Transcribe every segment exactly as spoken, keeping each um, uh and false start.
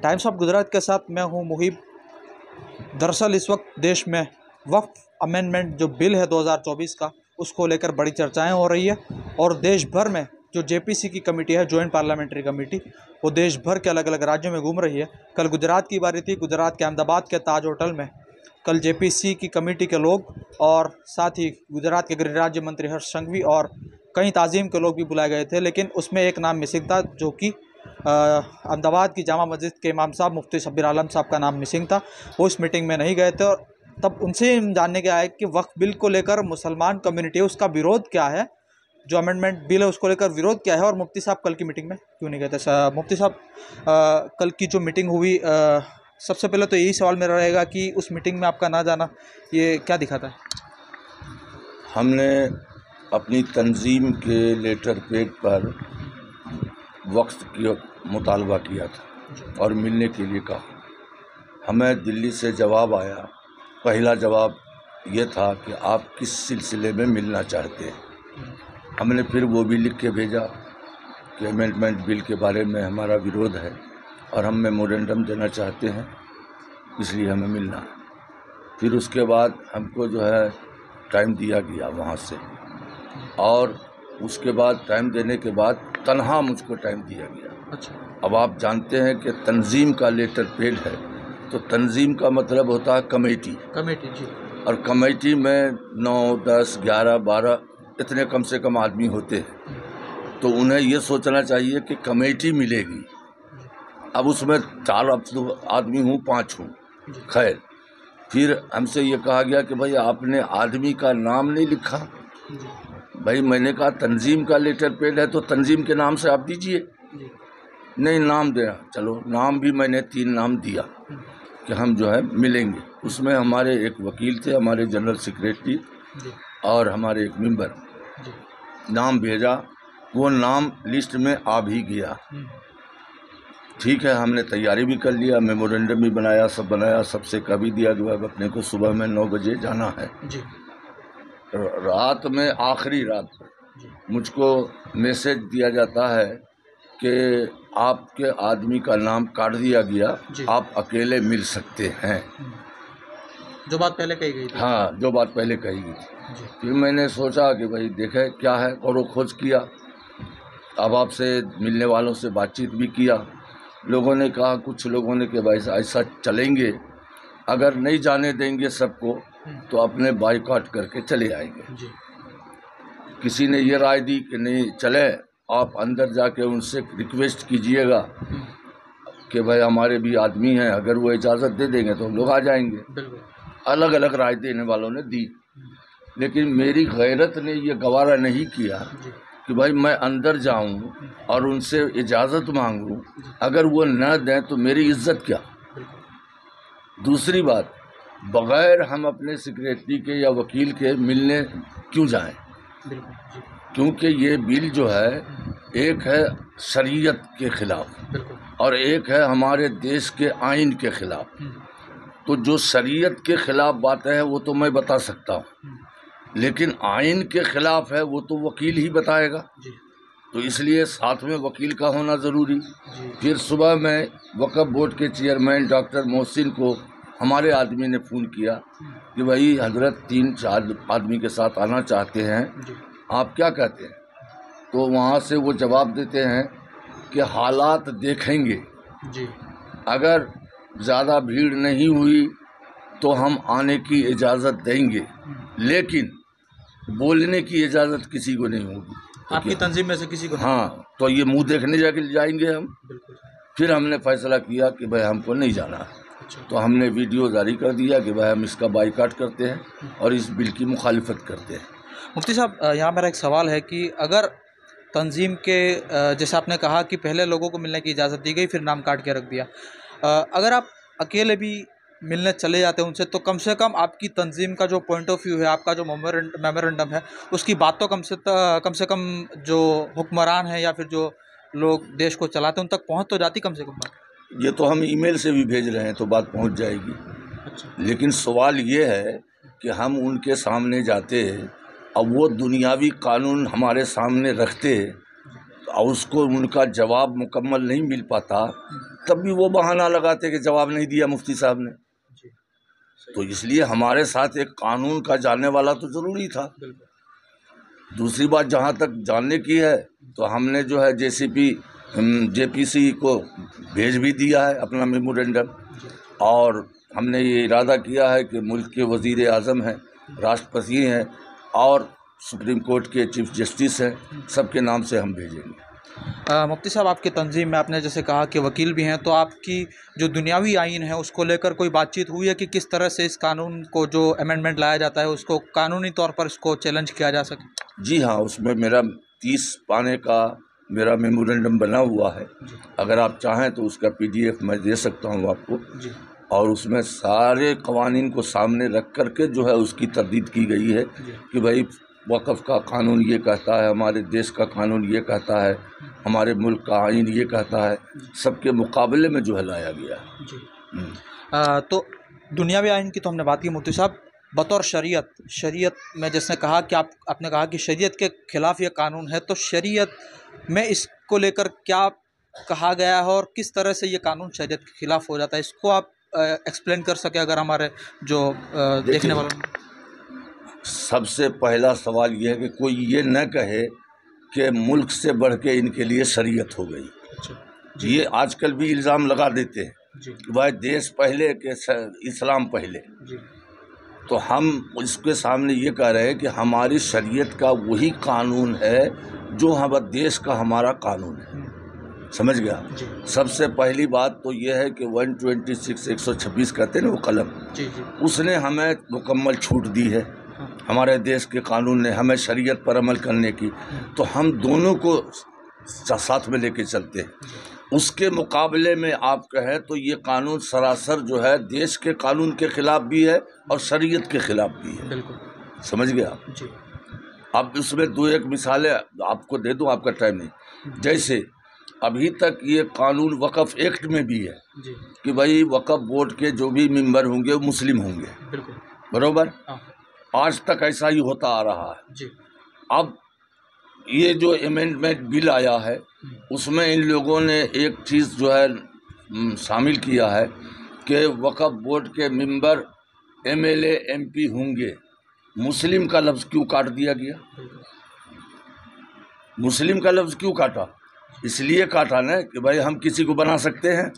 Times of Gujarat के साथ मैं हूं मुहिब। दरअसल इस वक्त देश में वक्फ अमेंडमेंट जो बिल है दो हज़ार चौबीस का, उसको लेकर बड़ी चर्चाएं हो रही है और देश भर में जो जेपीसी की कमेटी है, जॉइंट पार्लियामेंट्री कमेटी, वो देश भर के अलग अलग राज्यों में घूम रही है। कल गुजरात की बारी थी। गुजरात के अहमदाबाद के ताज होटल में कल जेपीसी की कमेटी के लोग और साथ ही गुजरात के गृह राज्य मंत्री हर्ष संघवी और कई ताज़ीम के लोग भी बुलाए गए थे, लेकिन उसमें एक नाम मिसिंग था, जो कि अहमदाबाद की जामा मस्जिद के इमाम साहब मुफ्ती शब्बीर आलम साहब का नाम मिसिंग था। वो इस मीटिंग में नहीं गए थे और तब उनसे हम जानने के आए कि वक्फ बिल को लेकर मुसलमान कम्युनिटी, उसका विरोध क्या है, जो अमेंडमेंट बिल है उसको लेकर विरोध क्या है, और मुफ्ती साहब कल की मीटिंग में क्यों नहीं गए थे। मुफ्ती साहब, कल की जो मीटिंग हुई, आ, सबसे पहले तो यही सवाल मेरा रहेगा कि उस मीटिंग में आपका ना जाना ये क्या दिखाता है? हमने अपनी तंजीम के लेटर पैड पर वक्फ की मुतालबा किया था और मिलने के लिए कहा। हमें दिल्ली से जवाब आया। पहला जवाब ये था कि आप किस सिलसिले में मिलना चाहते हैं। हमने फिर वो भी लिख के भेजा कि अमेंडमेंट बिल के बारे में हमारा विरोध है और हम मेमोरेंडम देना चाहते हैं, इसलिए हमें मिलना है। फिर उसके बाद हमको जो है टाइम दिया गया वहाँ से, और उसके बाद टाइम देने के बाद तन्हा मुझको टाइम दिया गया। अच्छा। अब आप जानते हैं कि तंजीम का लेटर पैड है, तो तंजीम का मतलब होता है कमेटी। कमेटी जी। और कमेटी में नौ दस ग्यारह बारह इतने कम से कम आदमी होते हैं, तो उन्हें ये सोचना चाहिए कि कमेटी मिलेगी। अब उसमें चार आदमी हूँ, पाँच हूँ, खैर फिर हमसे ये कहा गया कि भाई आपने आदमी का नाम नहीं लिखा। भाई मैंने कहा तंजीम का लेटर पैड है तो तंजीम के नाम से आप दीजिए। नहीं, नाम देना। चलो, नाम भी मैंने तीन नाम दिया कि हम जो है मिलेंगे। उसमें हमारे एक वकील थे, हमारे जनरल सेक्रेटरी और हमारे एक मेंबर। नाम भेजा, वो नाम लिस्ट में आ भी गया। ठीक है, हमने तैयारी भी कर लिया, मेमोरेंडम भी बनाया, सब बनाया, सबसे कह भी दिया कि अपने को सुबह में नौ बजे जाना है जी। रात में, आखिरी रात मुझको मैसेज दिया जाता है कि आपके आदमी का नाम काट दिया गया, आप अकेले मिल सकते हैं। जो बात पहले कही गई थी। हाँ, जो बात पहले कही गई थी। फिर मैंने सोचा कि भाई देखे क्या है, और खोज किया। अब आपसे मिलने वालों से बातचीत भी किया। लोगों ने कहा, कुछ लोगों ने कि भाई ऐसा चलेंगे, अगर नहीं जाने देंगे सबको तो अपने बाइकआउट करके चले आएंगे जी। किसी ने ये राय दी कि नहीं चले, आप अंदर जाके उनसे रिक्वेस्ट कीजिएगा कि भाई हमारे भी आदमी हैं, अगर वो इजाज़त दे देंगे तो हम लोग आ जाएंगे। अलग अलग राय देने वालों ने दी, लेकिन मेरी गैरत ने ये गवारा नहीं किया कि भाई मैं अंदर जाऊं और उनसे इजाज़त मांगूं, अगर वो न दें तो मेरी इज्जत क्या। दूसरी बात, बग़ैर हम अपने सेक्रेटरी के या वकील के मिलने क्यों जाएं? क्योंकि ये बिल जो है, एक है शरीयत के ख़िलाफ़ और एक है हमारे देश के आइन के ख़िलाफ़। तो जो शरीयत के ख़िलाफ़ बात है वो तो मैं बता सकता हूँ, लेकिन आइन के ख़िलाफ़ है वो तो वकील ही बताएगा। तो इसलिए साथ में वकील का होना ज़रूरी। फिर सुबह में वक्फ बोर्ड के चेयरमैन डॉक्टर मोहसिन को हमारे आदमी ने फ़ोन किया कि भाई हजरत तीन चार आदमी के साथ आना चाहते हैं, आप क्या कहते हैं? तो वहाँ से वो जवाब देते हैं कि हालात देखेंगे जी। अगर ज़्यादा भीड़ नहीं हुई तो हम आने की इजाज़त देंगे, लेकिन बोलने की इजाज़त किसी को नहीं होगी। आपकी तंजीम में से किसी को? हाँ, तो ये मुंह देखने जाके जाएंगे हम। फिर हमने फैसला किया कि भाई हमको नहीं जाना है। अच्छा। तो हमने वीडियो जारी कर दिया कि भाई हम इसका बाइकाट करते हैं और इस बिल की मुखालिफत करते हैं। मुफ्ती साहब, यहाँ मेरा एक सवाल है कि अगर तंजीम के, जैसे आपने कहा कि पहले लोगों को मिलने की इजाज़त दी गई, फिर नाम काट के रख दिया, अगर आप अकेले भी मिलने चले जाते हैं उनसे, तो कम से कम आपकी तंजीम का जो पॉइंट ऑफ व्यू है, आपका जो मेमोरेंडम है, उसकी बात तो कम से कम से कम जो हुक्मरान है या फिर जो लोग देश को चलाते हैं उन तक पहुंच तो जाती कम से कम बात। ये तो हम ईमेल से भी भेज रहे हैं तो बात पहुंच जाएगी। अच्छा। लेकिन सवाल ये है कि हम उनके सामने जाते और वो दुनियावी कानून हमारे सामने रखते और उसको उनका जवाब मुकम्मल नहीं मिल पाता, तब भी वो बहाना लगाते कि जवाब नहीं दिया मुफ्ती साहब ने। जी, तो इसलिए हमारे साथ एक कानून का जानने वाला तो ज़रूरी था। दूसरी बात जहाँ तक जानने की है तो हमने जो है जेसीपी जेपीसी को भेज भी दिया है अपना मेमोरेंडम, और हमने ये इरादा किया है कि मुल्क के वज़ीर आज़म हैं, राष्ट्रपति हैं और सुप्रीम कोर्ट के चीफ जस्टिस हैं, सबके नाम से हम भेजेंगे। आ, मुफ्ती साहब, आपकी तंजीम में आपने जैसे कहा कि वकील भी हैं, तो आपकी जो दुनियावी आइन है उसको लेकर कोई बातचीत हुई है कि किस तरह से इस कानून को जो अमेंडमेंट लाया जाता है उसको कानूनी तौर पर इसको चैलेंज किया जा सके? जी हाँ, उसमें मेरा तीस पाने का मेरा मेमोरेंडम बना हुआ है। अगर आप चाहें तो उसका पीडीएफ मैं दे सकता हूँ आपको जी। और उसमें सारे कवानीन को सामने रख कर के जो है उसकी तरदीद की गई है कि भाई वक़्फ़ का कानून ये कहता है, हमारे देश का कानून ये कहता है, हमारे मुल्क का आइन ये कहता है, सबके मुकाबले में जो है लाया गया है। जी। आ, तो दुनियावी आइन की तो हमने बात की मुफ्ती साहब, बतौर शरीयत शरीयत में जैसे कहा कि आप आपने कहा कि शरीयत के ख़िलाफ़ ये कानून है, तो शरीयत में इसको लेकर क्या कहा गया है और किस तरह से ये कानून शरीयत के ख़िलाफ़ हो जाता है, इसको आप एक्सप्लेन कर सकें अगर हमारे जो आ, देखने वालों। सबसे पहला सवाल यह है कि कोई ये न कहे कि मुल्क से बढ़ के इनके लिए शरीयत हो गई। अच्छा। ये आजकल भी इल्ज़ाम लगा देते हैं वह देश पहले के इस्लाम पहले। जी। तो हम इसके सामने ये कह रहे हैं कि हमारी शरीयत का वही कानून है जो हमारे देश का हमारा कानून है। समझ गया? सबसे पहली बात तो ये है कि एक सौ छब्बीस एक सौ छब्बीस कहते हैं ना वो कलम, जी जी। उसने हमें मुकम्मल छूट दी है। हाँ। हमारे देश के कानून ने हमें शरीयत पर अमल करने की, तो हम दोनों को साथ में लेके चलते हैं। उसके मुकाबले में आप कहें तो ये कानून सरासर जो है देश के कानून के ख़िलाफ़ भी है और शरीयत के ख़िलाफ़ भी है। बिल्कुल। समझ गया जी। अब उसमें दो एक मिसालें आपको दे दूं, आपका टाइम नहीं। जैसे अभी तक ये कानून वक़्फ़ एक्ट में भी है जी। कि भाई वक़्फ़ बोर्ड के जो भी मेंबर होंगे वो मुस्लिम होंगे। बिल्कुल। बराबर। हाँ। आज तक ऐसा ही होता आ रहा है जी। अब ये जो अमेंडमेंट बिल आया है उसमें इन लोगों ने एक चीज़ जो है शामिल किया है कि वक़्फ़ बोर्ड के मेंबर एमएलए एमपी होंगे। मुस्लिम का लफ्ज़ क्यों काट दिया गया? मुस्लिम का लफ्ज़ क्यों काटा? इसलिए काटा ना कि भाई हम किसी को बना सकते हैं,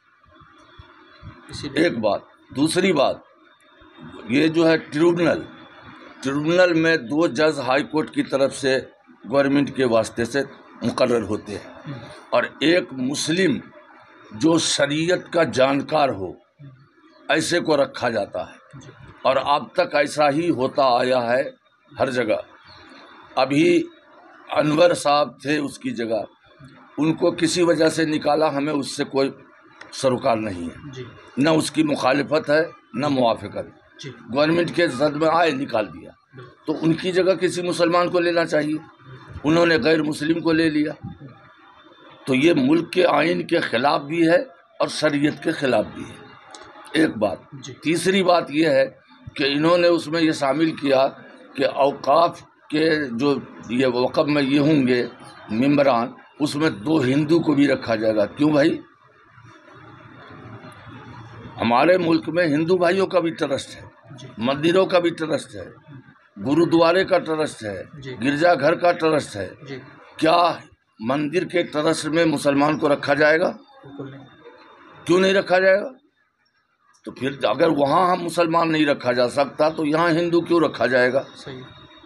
एक बात। दूसरी बात, ये जो है ट्रिब्यूनल ट्रिब्यूनल में दो जज हाई कोर्ट की तरफ से गवर्नमेंट के वास्ते से मुकर्रर होते हैं और एक मुस्लिम जो शरीयत का जानकार हो ऐसे को रखा जाता है और अब तक ऐसा ही होता आया है हर जगह। अभी अनवर साहब थे उसकी जगह, उनको किसी वजह से निकाला, हमें उससे कोई सरोकार नहीं है, न उसकी मुखालिफत है न मुआफ़िकत। गवर्नमेंट के जद में आए निकाल दिया, तो उनकी जगह किसी मुसलमान को लेना चाहिए, उन्होंने गैर मुस्लिम को ले लिया। तो ये मुल्क के आइन के ख़िलाफ़ भी है और शरीयत के ख़िलाफ़ भी है, एक बात। तीसरी बात ये है कि इन्होंने उसमें ये शामिल किया कि औकाफ के जो ये वक़्फ़ में ये होंगे मेंबरान, उसमें दो हिंदू को भी रखा जाएगा। क्यों भाई? हमारे मुल्क में हिंदू भाइयों का भी ट्रस्ट है, मंदिरों का भी ट्रस्ट है, गुरुद्वारे का ट्रस्ट है, गिरजाघर का ट्रस्ट है। क्या मंदिर के ट्रस्ट में मुसलमान को रखा जाएगा? क्यों नहीं रखा जाएगा? तो फिर अगर वहाँ हम मुसलमान नहीं रखा जा सकता तो यहाँ हिंदू क्यों रखा जाएगा? सही।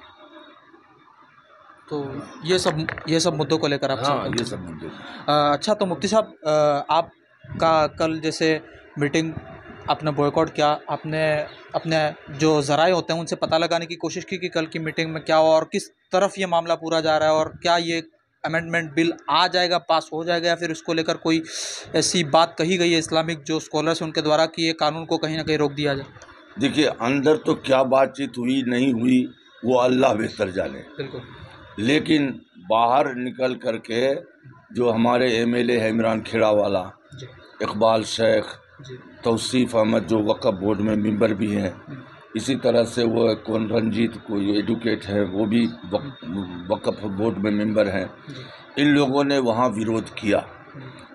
तो ये सब ये सब मुद्दों को लेकर आप हाँ, ये सब मुद्दे। अच्छा, तो मुफ्ती साहब, आपका कल जैसे मीटिंग आपने बॉयकॉट किया, आपने अपने जो ज़राए होते हैं उनसे पता लगाने की कोशिश की कि कल की मीटिंग में क्या हुआ और किस तरफ ये मामला पूरा जा रहा है और क्या ये अमेंडमेंट बिल आ जाएगा, पास हो जाएगा, या फिर इसको लेकर कोई ऐसी बात कही गई है इस्लामिक जो स्कॉलर्स उनके द्वारा कि ये कानून को कहीं ना कहीं रोक दिया जाए? देखिए, अंदर तो क्या बातचीत हुई नहीं हुई वो अल्लाह बेहतर जाने। बिल्कुल। लेकिन बाहर निकल करके जो हमारे एमएलए है इमरान खेड़ा वाला, इकबाल शेख, तौसीफ़ अहमद जो वक़्फ़ बोर्ड में मेंबर भी हैं, इसी तरह से वो कौन रंजीत कोई एडवोकेट है वो भी वक़्फ़ बोर्ड में मेंबर हैं, इन लोगों ने वहाँ विरोध किया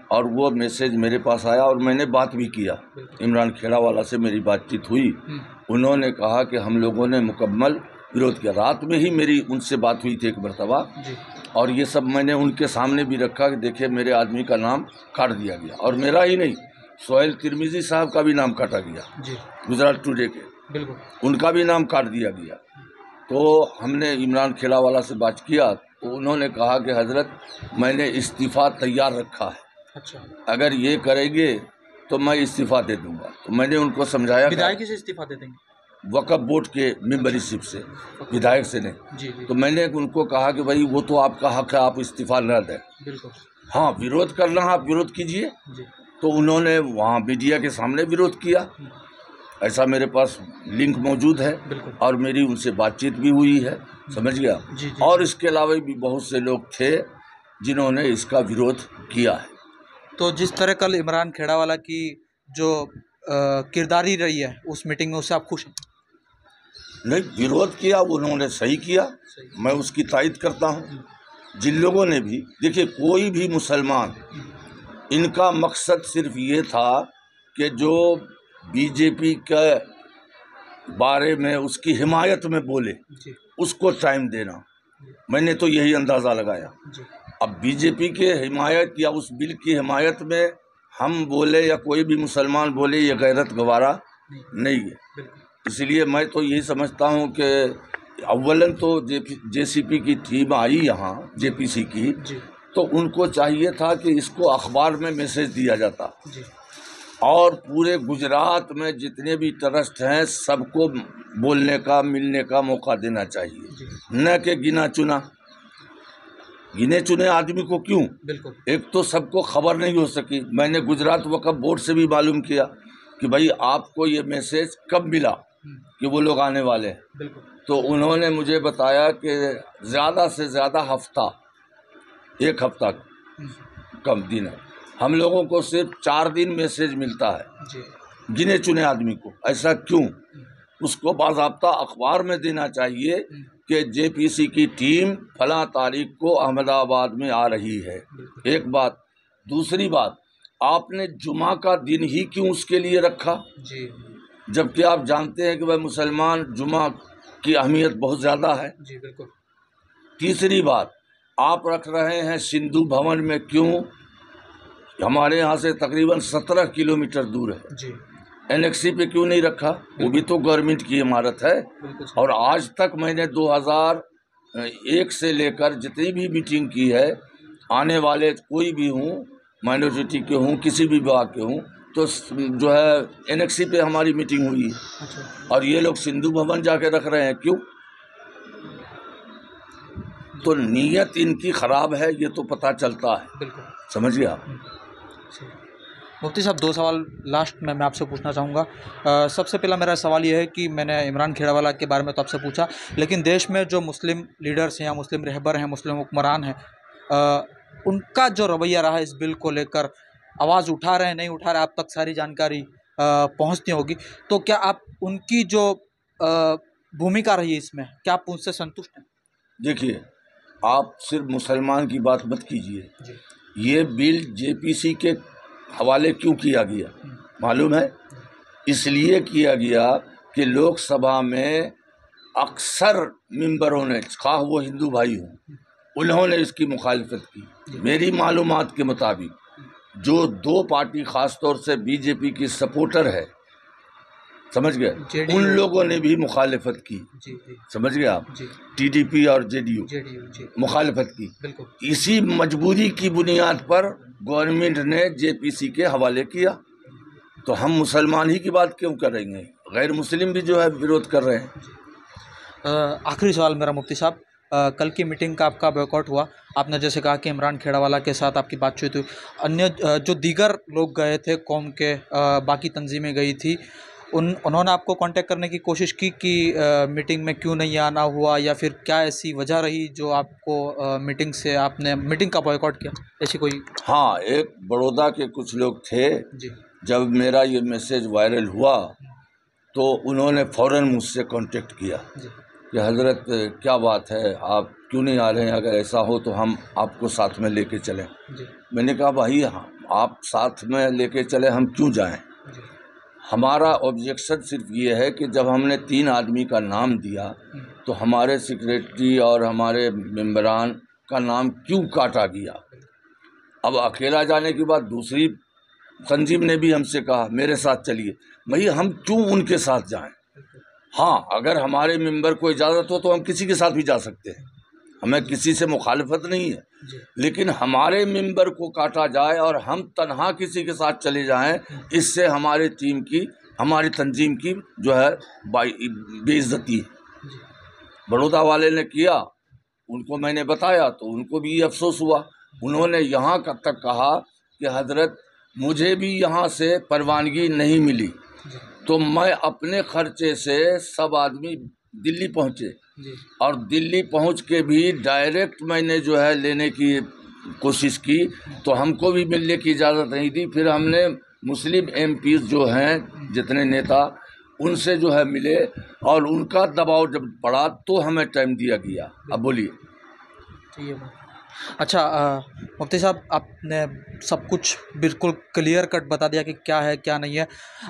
और वो मैसेज मेरे पास आया और मैंने बात भी किया। इमरान खेड़ावाला से मेरी बातचीत हुई। उन्होंने कहा कि हम लोगों ने मुकम्मल विरोध किया। रात में ही मेरी उनसे बात हुई थी एक मरतबा, और ये सब मैंने उनके सामने भी रखा कि देखिए मेरे आदमी का नाम काट दिया गया, और मेरा ही नहीं, सोहेल तिरमिजी साहब का भी नाम काटा गया, गुजरात टुडे के, बिल्कुल उनका भी नाम काट दिया गया। तो हमने इमरान खेड़ावाला से बात किया तो उन्होंने कहा कि हजरत मैंने इस्तीफ़ा तैयार रखा है, अच्छा अगर ये करेंगे तो मैं इस्तीफ़ा दे दूंगा। तो मैंने उनको समझाया विधायक से इस्तीफ़ा दे देंगे, वक़्फ़ बोर्ड के मेंबरशिप से, विधायक से नहीं। जी, जी। तो मैंने उनको कहा कि भाई वो तो आपका हक है, आप इस्तीफ़ा न दें, बिल्कुल हाँ विरोध करना आप विरोध कीजिए। तो उन्होंने वहाँ मीडिया के सामने विरोध किया, ऐसा मेरे पास लिंक मौजूद है और मेरी उनसे बातचीत भी हुई है, समझ गया। जी, जी, और इसके अलावा भी बहुत से लोग थे जिन्होंने इसका विरोध किया है। तो जिस तरह कल इमरान खेड़ावाला की जो किरदारी रही है उस मीटिंग में, उससे आप खुश हैं? नहीं, विरोध किया उन्होंने सही किया, सही। मैं उसकी तायद करता हूँ। जिन लोगों ने भी, देखिए कोई भी मुसलमान, इनका मकसद सिर्फ ये था कि जो बीजेपी के बारे में उसकी हिमायत में बोले उसको टाइम देना, मैंने तो यही अंदाज़ा लगाया। अब बीजेपी के हिमायत या उस बिल की हिमायत में हम बोले या कोई भी मुसलमान बोले, ये गैरत गवारा नहीं है। इसलिए मैं तो यही समझता हूँ कि अव्वलन तो जेसीपी की टीम आई यहाँ, जेपीसी की, तो उनको चाहिए था कि इसको अखबार में मैसेज दिया जाता, और पूरे गुजरात में जितने भी ट्रस्ट हैं सबको बोलने का, मिलने का मौका देना चाहिए, न कि गिना चुना। गिने चुने आदमी को क्यों? बिल्कुल। एक तो सबको खबर नहीं हो सकी। मैंने गुजरात वक़्फ़ बोर्ड से भी मालूम किया कि भाई आपको ये मैसेज कब मिला कि वो लोग आने वाले हैं। बिल्कुल। तो उन्होंने मुझे बताया कि ज़्यादा से ज़्यादा हफ्ता, एक हफ्ता कम दिन है, हम लोगों को सिर्फ चार दिन मैसेज मिलता है गिने चुने आदमी को। ऐसा क्यों? उसको बाज़ाब्ता अखबार में देना चाहिए कि जेपीसी की टीम फला तारीख को अहमदाबाद में आ रही है, एक बात। दूसरी बात, आपने जुमा का दिन ही क्यों उसके लिए रखा, जबकि आप जानते हैं कि वह मुसलमान जुमा की अहमियत बहुत ज़्यादा है। जी बिल्कुल। तीसरी बात, आप रख रहे हैं सिंधु भवन में क्यों? हमारे यहाँ से तकरीबन सत्रह किलोमीटर दूर है। जी। एनेक्सी पे क्यों नहीं रखा? वो भी तो गवर्नमेंट की इमारत है। और आज तक मैंने दो हज़ार एक से लेकर जितनी भी मीटिंग की है, आने वाले कोई भी हूँ, माइनॉरिटी के हूँ, किसी भी विभाग के हूँ, तो जो है एनेक्सी पे हमारी मीटिंग हुई है। अच्छा। और ये लोग सिंधु भवन जाके रख रहे हैं, क्यों? तो नीयत इनकी ख़राब है, ये तो पता चलता है। बिल्कुल। समझ गया। मुफ्ती साहब, दो सवाल लास्ट में मैं आपसे पूछना चाहूँगा। सबसे पहला मेरा सवाल ये है कि मैंने इमरान खेड़ावाला के बारे में तो आपसे पूछा, लेकिन देश में जो मुस्लिम लीडर्स हैं या मुस्लिम रहबर हैं, मुस्लिम हुक्मरान हैं, उनका जो रवैया रहा इस बिल को लेकर, आवाज़ उठा रहे हैं, नहीं उठा रहे, आप तक सारी जानकारी पहुँचती होगी, तो क्या आप उनकी जो भूमिका रही इसमें, क्या आप उनसे संतुष्ट हैं? देखिए, आप सिर्फ मुसलमान की बात मत कीजिए। ये बिल जेपीसी के हवाले क्यों किया गया मालूम है? इसलिए किया गया कि लोकसभा में अक्सर मेंबरों ने, खा वो हिंदू भाई हों, उन्होंने इसकी मुखालिफत की। मेरी मालूमात के मुताबिक जो दो पार्टी, ख़ास तौर से बीजेपी की सपोर्टर है, समझ गए, उन लोगों ने भी मुखालिफत की। जी, जी। समझ गए आप? टीडीपी और जेडीयू मुखालिफत की। इसी मजबूरी की बुनियाद पर गवर्नमेंट ने जेपीसी के हवाले किया। तो हम मुसलमान ही की बात क्यों करेंगे? गैर मुस्लिम भी जो है विरोध कर रहे हैं। आखिरी सवाल मेरा मुफ्ती साहब, कल की मीटिंग का आपका बॉयकॉट हुआ, आपने जैसे कहा कि इमरान खेड़ावाला के साथ आपकी बातचीत हुई, अन्य जो दीगर लोग गए थे, कौम के बाकी तंजीमें गई थी, उन उन्होंने आपको कांटेक्ट करने की कोशिश की कि आ, मीटिंग में क्यों नहीं आना हुआ, या फिर क्या ऐसी वजह रही जो आपको आ, मीटिंग से आपने मीटिंग का बॉयकॉट किया, ऐसी कोई? हाँ, एक बड़ौदा के कुछ लोग थे जी। जब मेरा ये मैसेज वायरल हुआ तो उन्होंने फ़ौरन मुझसे कांटेक्ट किया कि हज़रत क्या बात है, आप क्यों नहीं आ रहे हैं? अगर ऐसा हो तो हम आपको साथ में लेके चलें। जी। मैंने कहा भाई आप साथ में लेके चले, हम क्यों जाएं। हमारा ऑब्जेक्शन सिर्फ ये है कि जब हमने तीन आदमी का नाम दिया तो हमारे सेक्रेटरी और हमारे मेंबरान का नाम क्यों काटा गया। अब अकेला जाने के बाद दूसरी तंजीम ने भी हमसे कहा मेरे साथ चलिए, भाई हम क्यों उनके साथ जाएं। हाँ, अगर हमारे मेंबर को इजाज़त हो तो हम किसी के साथ भी जा सकते हैं, हमें किसी से मुखालफत नहीं है, लेकिन हमारे मेंबर को काटा जाए और हम तन्हा किसी के साथ चले जाएं, इससे हमारी टीम की, हमारी तंजीम की जो है बेइज्जती है। बड़ौदा वाले ने किया, उनको मैंने बताया तो उनको भी अफसोस हुआ। उन्होंने यहाँ तक कहा कि हजरत मुझे भी यहाँ से परवानगी नहीं मिली, तो मैं अपने खर्चे से सब आदमी दिल्ली पहुँचे और दिल्ली पहुँच के भी डायरेक्ट मैंने जो है लेने की कोशिश की, तो हमको भी मिलने की इजाज़त नहीं दी। फिर हमने मुस्लिम एमपी जो हैं जितने नेता, उनसे जो है मिले और उनका दबाव जब पड़ा तो हमें टाइम दिया गया। अब बोलिए। ठीक है। अच्छा मुफ्ती साहब, आपने सब कुछ बिल्कुल क्लियर कट बता दिया कि क्या है क्या नहीं है।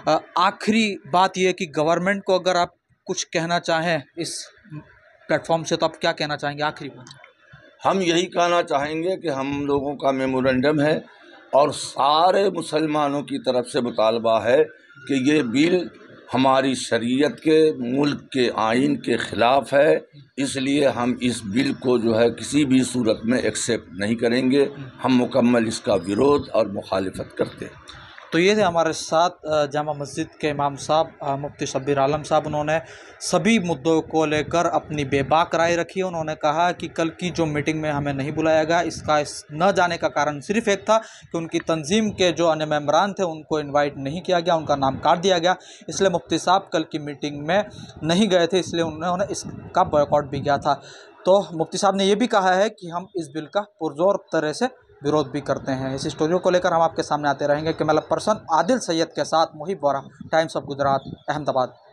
आखिरी बात यह है कि गवर्नमेंट को अगर आप कुछ कहना चाहें इस प्लेटफॉर्म से तो आप क्या कहना चाहेंगे आखिरी बात? हम यही कहना चाहेंगे कि हम लोगों का मेमोरेंडम है और सारे मुसलमानों की तरफ से मुतालबा है कि ये बिल हमारी शरीयत के, मुल्क के आइन के ख़िलाफ़ है, इसलिए हम इस बिल को जो है किसी भी सूरत में एक्सेप्ट नहीं करेंगे। हम मुकम्मल इसका विरोध और मुखालिफत करते हैं। तो ये थे हमारे साथ जामा मस्जिद के इमाम साहब मुफ्ती शब्बीर आलम साहब। उन्होंने सभी मुद्दों को लेकर अपनी बेबाक राय रखी। उन्होंने कहा कि कल की जो मीटिंग में हमें नहीं बुलाया गया, इसका इस न जाने का कारण सिर्फ एक था कि उनकी तंजीम के जो अन्य मेम्बरान थे उनको इनवाइट नहीं किया गया, उनका नाम काट दिया गया, इसलिए मुफ्ती साहब कल की मीटिंग में नहीं गए थे, इसलिए उन्होंने इसका बॉयकॉट भी किया था। तो मुफ्ती साहब ने यह भी कहा है कि हम इस बिल का पुरजोर तरह से विरोध भी करते हैं। इस स्टोरी को लेकर हम आपके सामने आते रहेंगे। कैमरा पर्सन आदिल सैयद के साथ मुहिब वोरा, टाइम्स ऑफ गुजरात, अहमदाबाद।